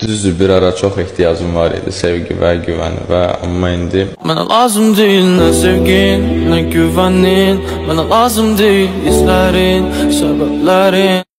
Düzdür, bir ara çox ehtiyacım var idi sevgi və güvəni və amma indi mənə lazım deyil nə sevgin, nə güvənin, mənə lazım deyil izlərin, səbəblərin.